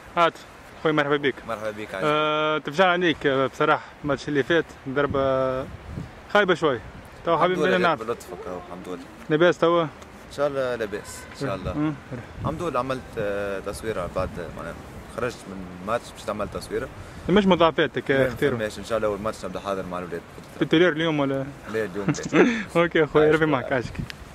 عاطف خويا مرحبا بك. مرحبا بك. تفجع عليك بصراحة الماتش اللي فات ضربة خايبة شوي. تو حبيبي بدنا نعرف. بلطفك اهو الحمد لله. لاباس توا؟ ان شاء الله لاباس ان شاء الله. الحمد لله عملت تصويرة بعد ما خرجت من الماتش باش تعمل تصويرة. مش مضاعفاتك اختيار؟ ماشي ان شاء الله اول ماتش نبدا حاضر مع الاولاد. في التولير اليوم ولا؟ لا اليوم. اوكي خويا ربي معك عاشك.